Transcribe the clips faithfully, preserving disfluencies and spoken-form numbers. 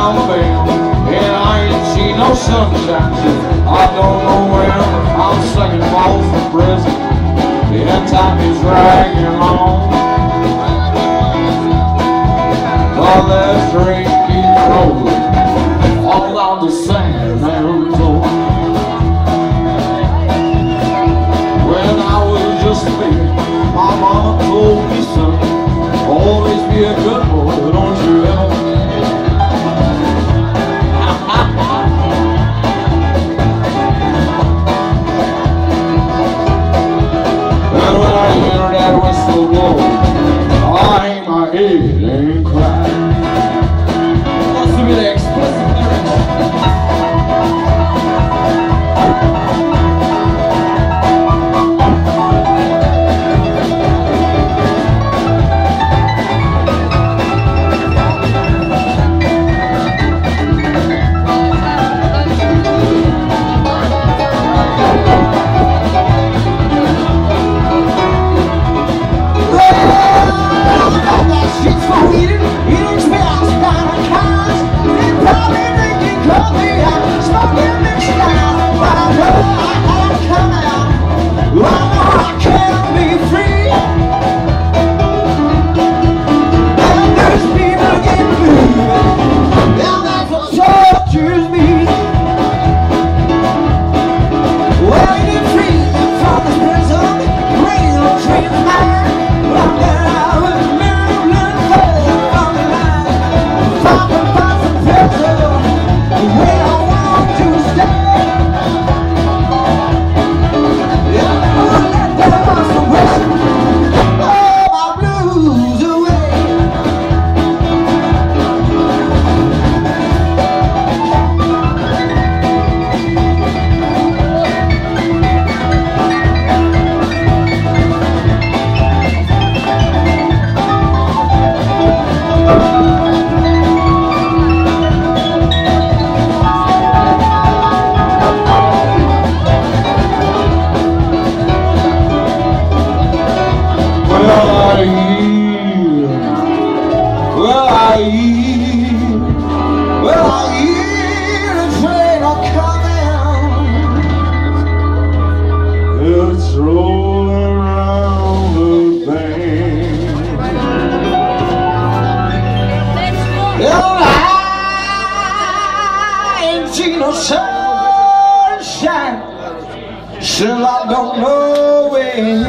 Alabama, and I ain't seen no sunshine since I don't know when. I'm singing balls from prison, and time is dragging on. But that train keeps rolling all down the San Antonio. When I was just a baby, my mama told me, son, always be a good boy, don't you ever. And when I hear that whistle blow, I hang my head and cry. Wants to be the explicit lyrics. It's rolling around the bend. Well, I ain't seen no sunshine till I don't know when.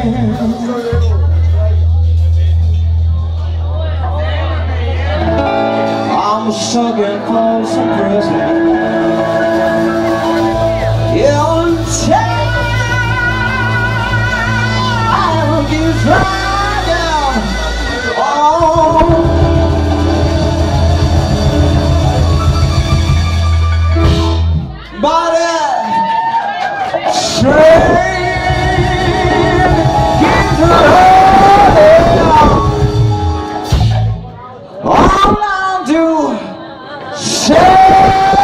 I'm stuck in Folsom Prison. Yeah, right down. Oh, but that train keeps rolling all down to San